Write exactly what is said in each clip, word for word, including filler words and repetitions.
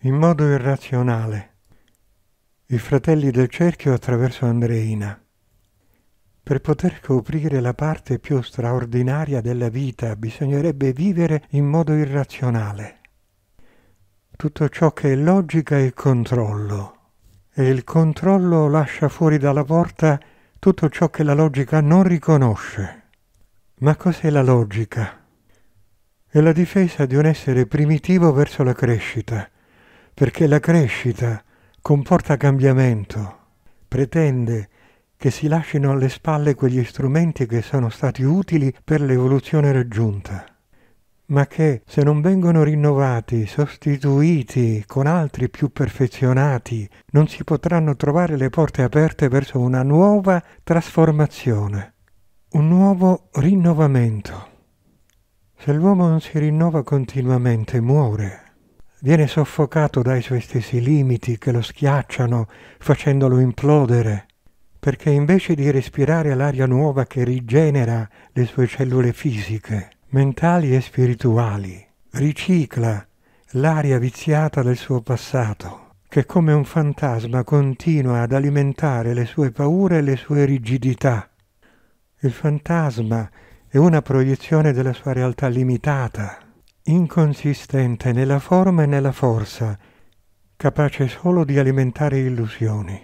In modo irrazionale, i fratelli del cerchio attraverso Andreina. Per poter scoprire la parte più straordinaria della vita bisognerebbe vivere in modo irrazionale. Tutto ciò che è logica è il controllo, e il controllo lascia fuori dalla porta tutto ciò che la logica non riconosce. Ma cos'è la logica? È la difesa di un essere primitivo verso la crescita, perché la crescita comporta cambiamento, pretende che si lasciino alle spalle quegli strumenti che sono stati utili per l'evoluzione raggiunta, ma che se non vengono rinnovati, sostituiti con altri più perfezionati, non si potranno trovare le porte aperte verso una nuova trasformazione, un nuovo rinnovamento. Se l'uomo non si rinnova continuamente, muore. Viene soffocato dai suoi stessi limiti che lo schiacciano, facendolo implodere, perché invece di respirare l'aria nuova che rigenera le sue cellule fisiche, mentali e spirituali, ricicla l'aria viziata del suo passato, che come un fantasma continua ad alimentare le sue paure e le sue rigidità. Il fantasma è una proiezione della sua realtà limitata, inconsistente nella forma e nella forza, capace solo di alimentare illusioni.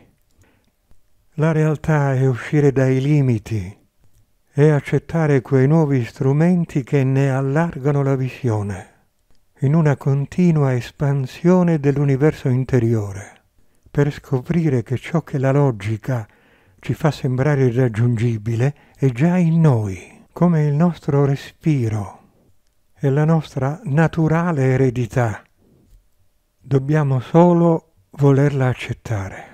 La realtà è uscire dai limiti e accettare quei nuovi strumenti che ne allargano la visione, in una continua espansione dell'universo interiore, per scoprire che ciò che la logica ci fa sembrare irraggiungibile è già in noi, come il nostro respiro e la nostra naturale eredità. Dobbiamo solo volerla accettare.